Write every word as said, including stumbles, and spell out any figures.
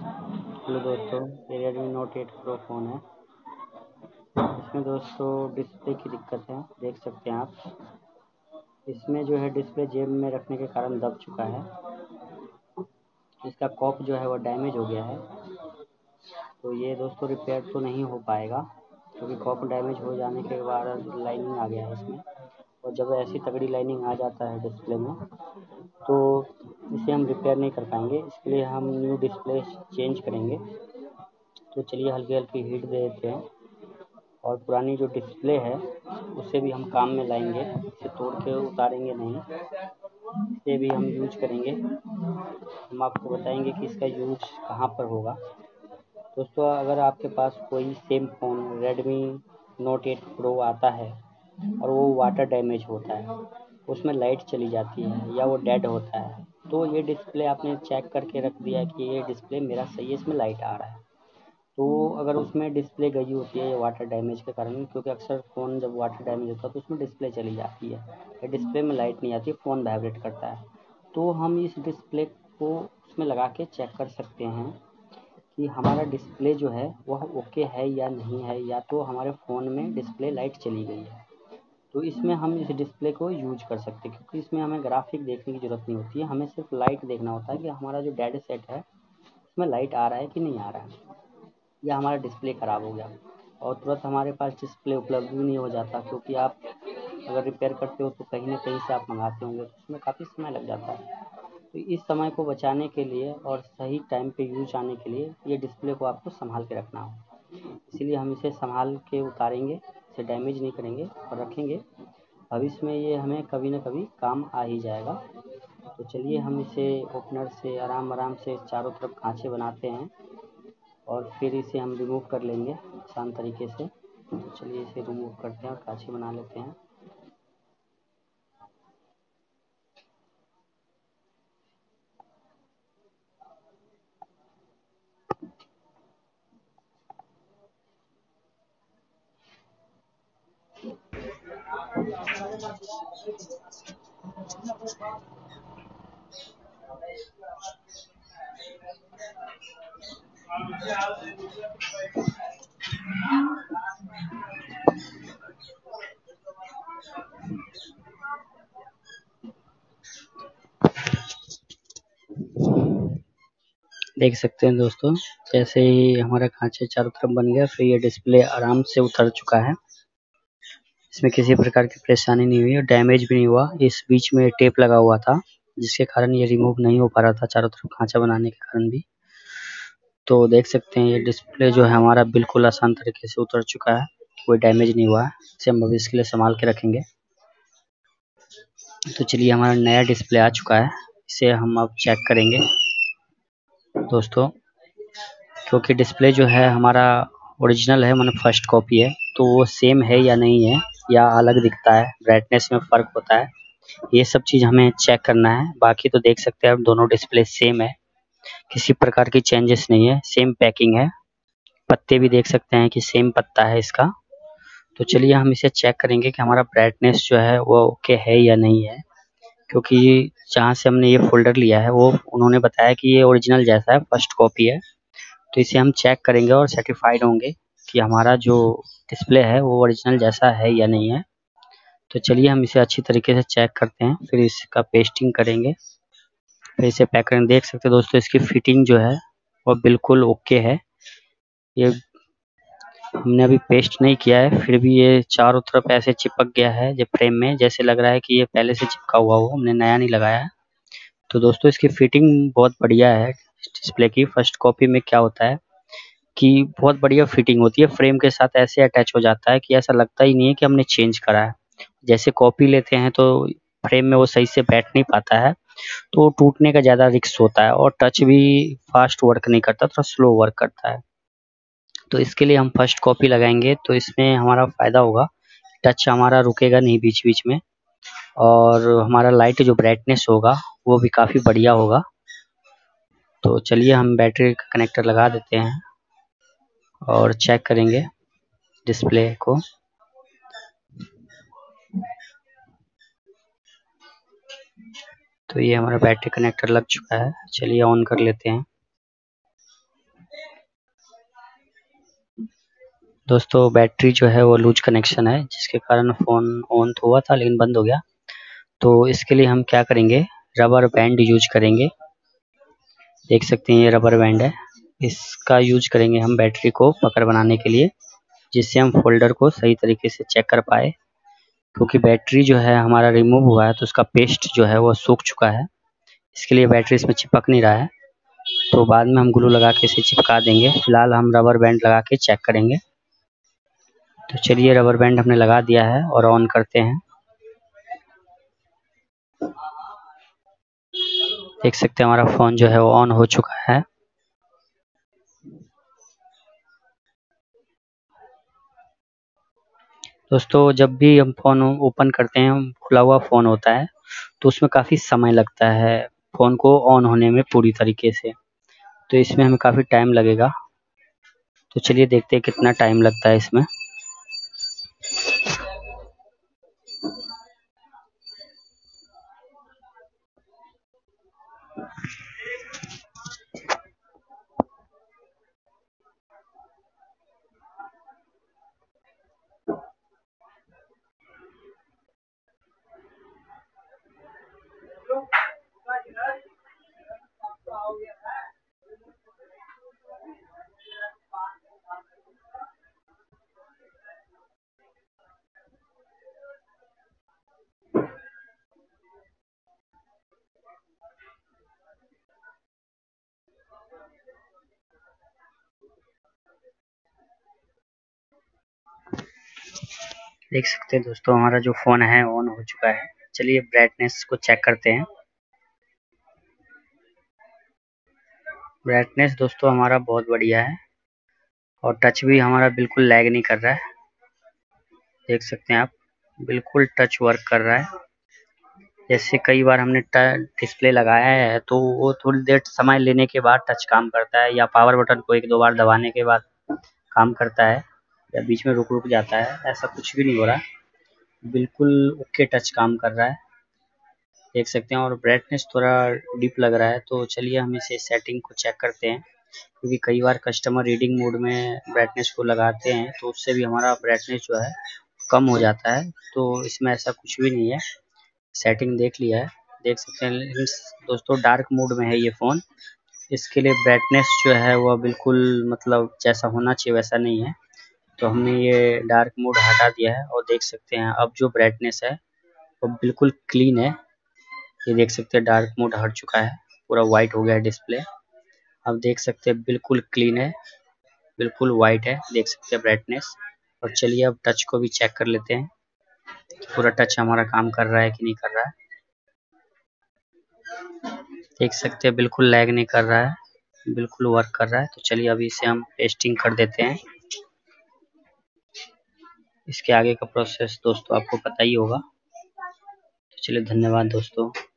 Hello दोस्तों, ये Redmi Note eight Pro phone है। इसमें दोस्तों डिस्प्ले की दिक्कत है, देख सकते हैं आप। इसमें जो है डिस्प्ले जेब में रखने के कारण दब चुका है। इसका कॉप जो है वो डैमेज हो गया है, तो ये दोस्तों रिपेयर तो नहीं हो पाएगा, क्योंकि कॉप डैमेज हो जाने के बाद लाइनिंग आ गया है इसमें। और जब ऐसी तगड़ी लाइनिंग आ जाता है डिस्प्ले में, तो इसे हम रिपेयर नहीं कर पाएंगे। इसके लिए हम न्यू डिस्प्ले चेंज करेंगे। तो चलिए हल्की हल्की हीट दे देते हैं और पुरानी जो डिस्प्ले है उसे भी हम काम में लाएंगे। इसे तोड़ के उतारेंगे नहीं, इसे भी हम यूज करेंगे। हम आपको बताएंगे कि इसका यूज कहाँ पर होगा। दोस्तों, अगर आपके पास कोई same phone Redmi Note eight Pro आता है और वो वाटर डैमेज होता है, उसमें लाइट चली जाती है या वो डेड होता है, तो ये डिस्प्ले आपने चेक करके रख दिया कि ये डिस्प्ले मेरा सही है, इसमें लाइट आ रहा है। तो अगर उसमें डिस्प्ले गई होती है वाटर डैमेज के कारण, क्योंकि अक्सर फ़ोन जब वाटर डैमेज होता है तो उसमें डिस्प्ले चली जाती है या डिस्प्ले में लाइट नहीं आती, फ़ोन वाइब्रेट करता है। तो हम इस डिस्प्ले को उसमें लगा के चेक कर सकते हैं कि हमारा डिस्प्ले जो है वह ओके है या नहीं है, या तो हमारे फ़ोन में डिस्प्ले लाइट चली गई है। तो इसमें हम इस डिस्प्ले को यूज कर सकते हैं, क्योंकि इसमें हमें ग्राफिक देखने की ज़रूरत नहीं होती है। हमें सिर्फ लाइट देखना होता है कि हमारा जो डेड सेट है उसमें लाइट आ रहा है कि नहीं आ रहा है, या हमारा डिस्प्ले ख़राब हो गया। और तुरंत हमारे पास डिस्प्ले उपलब्ध भी नहीं हो जाता, क्योंकि आप अगर रिपेयर करते हो तो कहीं ना कहीं से आप मंगाते होंगे, तो उसमें काफ़ी समय लग जाता है। तो इस समय को बचाने के लिए और सही टाइम पे यूज आने के लिए ये डिस्प्ले को आपको संभाल के रखना हो। इसीलिए हम इसे संभाल के उतारेंगे, इसे डैमेज नहीं करेंगे और रखेंगे। भविष्य में ये हमें कभी ना कभी काम आ ही जाएगा। तो चलिए हम इसे ओपनर से आराम आराम से चारों तरफ खाँचे बनाते हैं और फिर इसे हम रिमूव कर लेंगे आसान तरीके से। तो चलिए इसे रिमूव करते हैं और खाँचे बना लेते हैं। देख सकते हैं दोस्तों, जैसे ही हमारा खाँचा चारों तरफ बन गया, फिर ये डिस्प्ले आराम से उतर चुका है। इसमें किसी प्रकार की परेशानी नहीं हुई और डैमेज भी नहीं हुआ। इस बीच में टेप लगा हुआ था, जिसके कारण ये रिमूव नहीं हो पा रहा था चारों तरफ खाँचा बनाने के कारण भी। तो देख सकते हैं ये डिस्प्ले जो है हमारा बिल्कुल आसान तरीके से उतर चुका है, कोई डैमेज नहीं हुआ है। इसे हम भविष्य के लिए संभाल के रखेंगे। तो चलिए हमारा नया डिस्प्ले आ चुका है, इसे हम अब चेक करेंगे दोस्तों। क्योंकि डिस्प्ले जो है हमारा ओरिजिनल है, माने फर्स्ट कॉपी है, तो वो सेम है या नहीं है, या अलग दिखता है, ब्राइटनेस में फ़र्क होता है, ये सब चीज़ हमें चेक करना है। बाकी तो देख सकते हैं आप दोनों डिस्प्ले सेम है, किसी प्रकार की चेंजेस नहीं है, सेम पैकिंग है। पत्ते भी देख सकते हैं कि सेम पत्ता है इसका। तो चलिए हम इसे चेक करेंगे कि हमारा ब्राइटनेस जो है वो ओके है या नहीं है, क्योंकि जहाँ से हमने ये फ़ोल्डर लिया है वो उन्होंने बताया कि ये ओरिजिनल जैसा है, फर्स्ट कॉपी है। तो इसे हम चेक करेंगे और सर्टिफाइड होंगे कि हमारा जो डिस्प्ले है वो ओरिजिनल जैसा है या नहीं है। तो चलिए हम इसे अच्छी तरीके से चेक करते हैं, फिर इसका पेस्टिंग करेंगे, फिर इसे पैक करेंगे। देख सकते हैं दोस्तों, इसकी फिटिंग जो है वो बिल्कुल ओके है। ये हमने अभी पेस्ट नहीं किया है, फिर भी ये चारों तरफ ऐसे चिपक गया है जो फ्रेम में, जैसे लग रहा है कि ये पहले से चिपका हुआ हो, हमने नया नहीं लगाया है। तो दोस्तों इसकी फिटिंग बहुत बढ़िया है डिस्प्ले की। फर्स्ट कॉपी में क्या होता है कि बहुत बढ़िया फिटिंग होती है, फ्रेम के साथ ऐसे अटैच हो जाता है कि ऐसा लगता ही नहीं है कि हमने चेंज करा है। जैसे कॉपी लेते हैं तो फ्रेम में वो सही से बैठ नहीं पाता है, तो टूटने का ज़्यादा रिस्क होता है और टच भी फास्ट वर्क नहीं करता, थोड़ा स्लो वर्क करता है। तो इसके लिए हम फर्स्ट कॉपी लगाएंगे, तो इसमें हमारा फ़ायदा होगा, टच हमारा रुकेगा नहीं बीच बीच में, और हमारा लाइट जो ब्राइटनेस होगा वो भी काफ़ी बढ़िया होगा। तो चलिए हम बैटरी का कनेक्टर लगा देते हैं और चेक करेंगे डिस्प्ले को। तो ये हमारा बैटरी कनेक्टर लग चुका है, चलिए ऑन कर लेते हैं। दोस्तों बैटरी जो है वो लूज कनेक्शन है, जिसके कारण फ़ोन ऑन तो हुआ था लेकिन बंद हो गया। तो इसके लिए हम क्या करेंगे, रबर बैंड यूज करेंगे। देख सकते हैं ये रबर बैंड है, इसका यूज करेंगे हम बैटरी को पकड़ बनाने के लिए, जिससे हम फोल्डर को सही तरीके से चेक कर पाए। क्योंकि बैटरी जो है हमारा रिमूव हुआ है तो उसका पेस्ट जो है वो सूख चुका है, इसके लिए बैटरी इसमें चिपक नहीं रहा है। तो बाद में हम ग्लू लगा के इसे चिपका देंगे। फिलहाल हम रबर बैंड लगा के चेक करेंगे। तो चलिए रबर बैंड हमने लगा दिया है और ऑन करते हैं। देख सकते हैं हमारा फ़ोन जो है वो ऑन हो चुका है। दोस्तों जब भी हम फ़ोन ओपन करते हैं, खुला हुआ फ़ोन होता है तो उसमें काफ़ी समय लगता है फ़ोन को ऑन होने में पूरी तरीके से। तो इसमें हमें काफ़ी टाइम लगेगा। तो चलिए देखते हैं कितना टाइम लगता है इसमें। देख सकते हैं दोस्तों हमारा जो फ़ोन है ऑन हो चुका है। चलिए ब्राइटनेस को चेक करते हैं। ब्राइटनेस दोस्तों हमारा बहुत बढ़िया है और टच भी हमारा बिल्कुल लैग नहीं कर रहा है। देख सकते हैं आप, बिल्कुल टच वर्क कर रहा है। जैसे कई बार हमने डिस्प्ले लगाया है तो वो थोड़ी देर समय लेने के बाद टच काम करता है, या पावर बटन को एक दो बार दबाने के बाद काम करता है, या बीच में रुक रुक जाता है। ऐसा कुछ भी नहीं हो रहा, बिल्कुल ओके टच काम कर रहा है। देख सकते हैं। और ब्राइटनेस थोड़ा डीप लग रहा है, तो चलिए हम इसे सेटिंग को चेक करते हैं। क्योंकि कई बार कस्टमर रीडिंग मोड में ब्राइटनेस को लगाते हैं तो उससे भी हमारा ब्राइटनेस जो है कम हो जाता है। तो इसमें ऐसा कुछ भी नहीं है, सेटिंग देख लिया है। देख सकते हैं दोस्तों डार्क मोड में है ये फ़ोन, इसके लिए ब्राइटनेस जो है वह बिल्कुल मतलब जैसा होना चाहिए वैसा नहीं है। तो हमने ये डार्क मोड हटा दिया है और देख सकते हैं अब जो ब्राइटनेस है वो बिल्कुल क्लीन है। ये देख सकते हैं डार्क मोड हट चुका है, पूरा वाइट हो गया है डिस्प्ले। अब देख सकते हैं बिल्कुल क्लीन है, बिल्कुल वाइट है। देख सकते हैं ब्राइटनेस। और चलिए अब टच को भी चेक कर लेते हैं, पूरा टच हमारा काम कर रहा है कि नहीं कर रहा है। देख सकते हैं बिल्कुल लैग नहीं कर रहा है, बिल्कुल वर्क कर रहा है। तो चलिए अभी इसे हम पेस्टिंग कर देते हैं। इसके आगे का प्रोसेस दोस्तों आपको पता ही होगा। तो चलिए धन्यवाद दोस्तों।